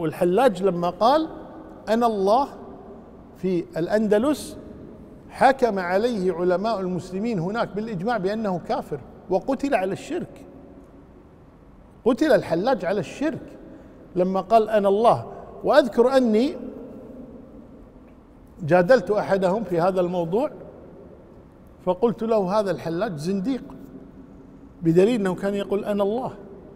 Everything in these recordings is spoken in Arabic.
والحلاج لما قال أنا الله في الأندلس حكم عليه علماء المسلمين هناك بالإجماع بأنه كافر وقتل على الشرك. قتل الحلاج على الشرك لما قال أنا الله. وأذكر أني جادلت أحدهم في هذا الموضوع فقلت له هذا الحلاج زنديق، بدليل أنه كان يقول أنا الله،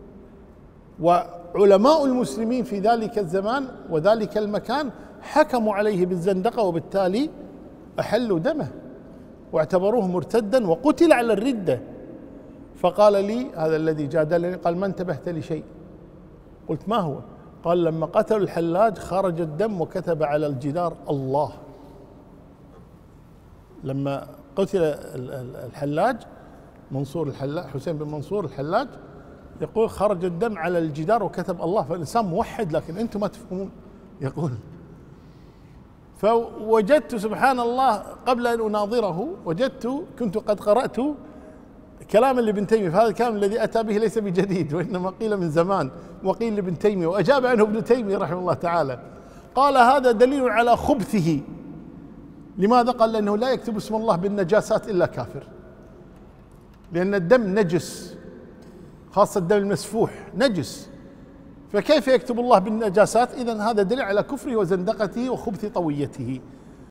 وعلماء المسلمين في ذلك الزمان وذلك المكان حكموا عليه بالزندقة، وبالتالي أحلوا دمه واعتبروه مرتدا وقتل على الردة. فقال لي هذا الذي جادلني، قال ما انتبهت لشيء. قلت ما هو؟ قال لما قتلوا الحلاج خرج الدم وكتب على الجدار الله. لما قتل الحلاج منصور الحلاج، حسين بن منصور الحلاج، يقول خرج الدم على الجدار وكتب الله. فالإنسان موحد لكن أنتم ما تفهمون. يقول فوجدت سبحان الله قبل أن أناظره كنت قد قرأت كلام لابن تيمية، فهذا الكلام الذي أتى به ليس بجديد وإنما قيل من زمان وقيل لابن تيمية، وأجاب عنه ابن تيمية رحمه الله تعالى. قال هذا دليل على خبثه. لماذا؟ قال لأنه لا يكتب اسم الله بالنجاسات إلا كافر، لأن الدم نجس، خاصة الدم المسفوح نجس، فكيف يكتب الله بالنجاسات؟ إذن هذا دليل على كفره وزندقته وخبث طويته.